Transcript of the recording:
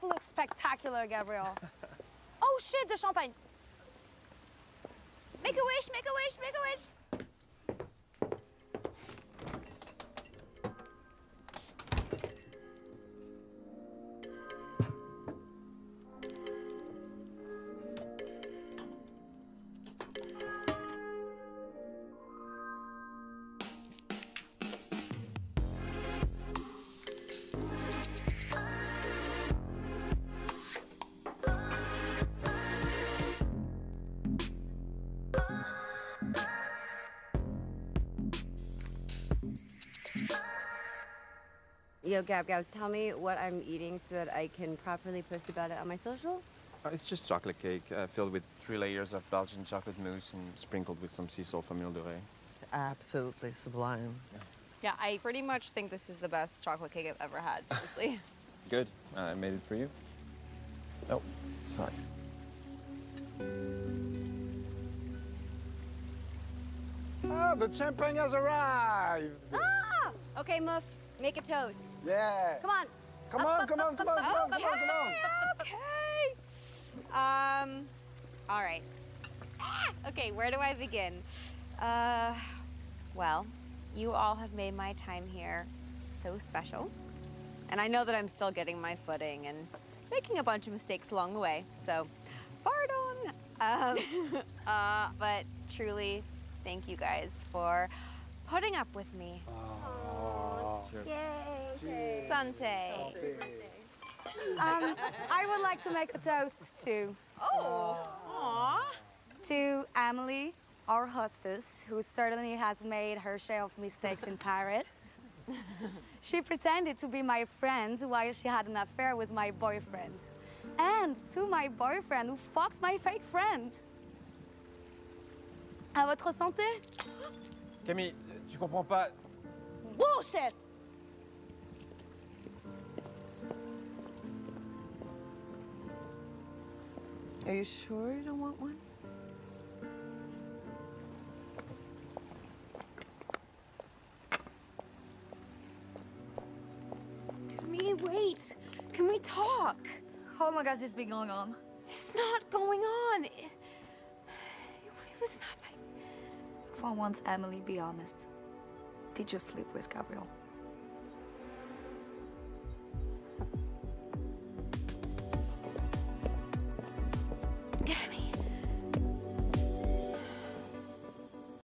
looks spectacular, Gabriel. Oh shit, the champagne. Make a wish, make a wish, make a wish. Yo, Gabs, tell me what I'm eating so that I can properly post about it on my social. It's just chocolate cake filled with 3 layers of Belgian chocolate mousse and sprinkled with some sea salt from Ile de Ré. It's absolutely sublime. Yeah, I pretty much think this is the best chocolate cake I've ever had, seriously. Good. I made it for you. Oh, sorry. Ah, the champagne has arrived! Ah! Okay, Muff, make a toast. Yeah! Come on. Come on, come on, come on, come on, come on, come on! Okay. All right. Okay, where do I begin? Well, you all have made my time here so special. And I know that I'm still getting my footing and making a bunch of mistakes along the way, so pardon. But truly, thank you guys for putting up with me. Yay. Sante. I would like to make a toast to... To Amelie, our hostess, who certainly has made her share of mistakes in Paris. She pretended to be my friend while she had an affair with my boyfriend. And to my boyfriend who fucked my fake friend. À votre santé? Camille, tu comprends pas? Bullshit! Are you sure you don't want one? Camille, wait. Can we talk? How long has this been going on? It's not going on. It was nothing. For once, Emily, be honest. Did you sleep with Gabriel?